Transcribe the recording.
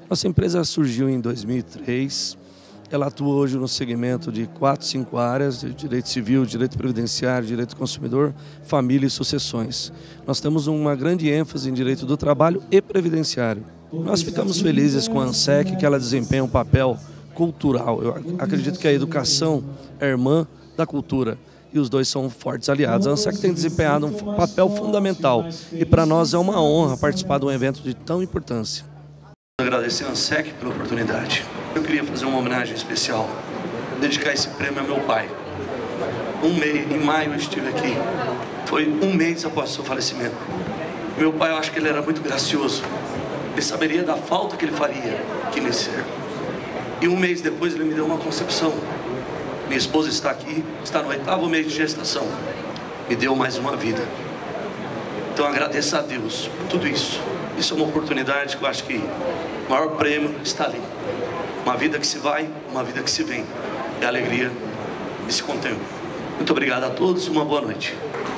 Nossa empresa surgiu em 2003. Ela atua hoje no segmento de 4, 5 áreas, de direito civil, direito previdenciário, direito do consumidor, família e sucessões. Nós temos uma grande ênfase em direito do trabalho e previdenciário. Nós ficamos felizes com a ANSEC, que ela desempenha um papel cultural. Eu acredito que a educação é irmã da cultura e os dois são fortes aliados. A ANSEC tem desempenhado um papel fundamental e para nós é uma honra participar de um evento de tão importância. Agradecer a ANSEC pela oportunidade. Eu queria fazer uma homenagem especial, dedicar esse prêmio ao meu pai. Em maio eu estive aqui, foi um mês após o seu falecimento. Meu pai, eu acho que ele era muito gracioso, ele saberia da falta que ele faria aqui nesse ser. E um mês depois ele me deu uma concepção. Minha esposa está aqui, está no 8º mês de gestação, me deu mais uma vida. Então agradeço a Deus por tudo isso. Isso é uma oportunidade que eu acho que o maior prêmio está ali. Uma vida que se vai, uma vida que se vem. É a alegria desse contempo. Muito obrigado a todos e uma boa noite.